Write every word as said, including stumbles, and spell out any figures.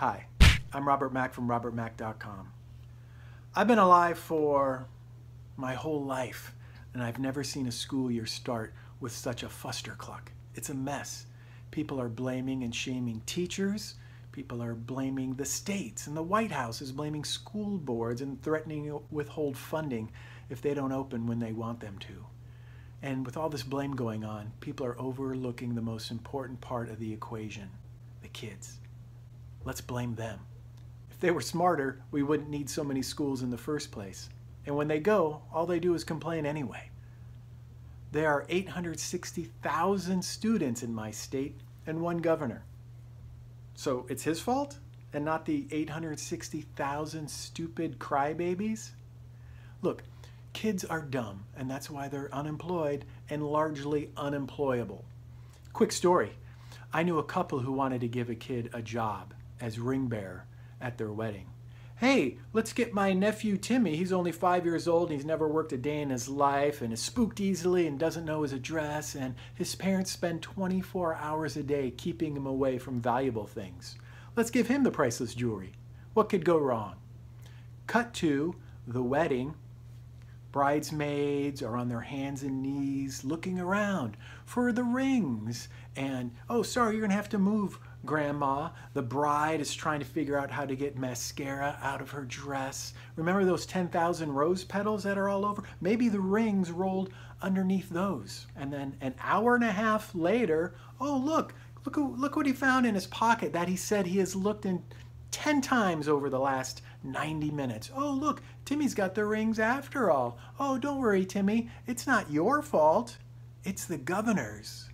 Hi, I'm Robert Mack from robert mack dot com. I've been alive for my whole life, and I've never seen a school year start with such a fustercluck. It's a mess. People are blaming and shaming teachers. People are blaming the states, and the White House is blaming school boards and threatening to withhold funding if they don't open when they want them to. And with all this blame going on, people are overlooking the most important part of the equation, the kids. Let's blame them. If they were smarter, we wouldn't need so many schools in the first place. And when they go, all they do is complain anyway. There are eight hundred sixty thousand students in my state and one governor. So it's his fault and not the eight hundred sixty thousand stupid crybabies? Look, kids are dumb, and that's why they're unemployed and largely unemployable. Quick story. I knew a couple who wanted to give a kid a job as ring bearer at their wedding. Hey, let's get my nephew Timmy. He's only five years old and he's never worked a day in his life and is spooked easily and doesn't know his address, and his parents spend twenty-four hours a day keeping him away from valuable things. Let's give him the priceless jewelry. What could go wrong? Cut to the wedding. Bridesmaids are on their hands and knees looking around for the rings. And, oh, sorry, you're going to have to move, Grandma. The bride is trying to figure out how to get mascara out of her dress. Remember those ten thousand rose petals that are all over? Maybe the rings rolled underneath those. And then an hour and a half later, oh, look, look, look what he found in his pocket that he said he has looked in ten times over the last ninety minutes. Oh, look, Timmy's got the rings after all. Oh, don't worry, Timmy. It's not your fault. It's the governor's.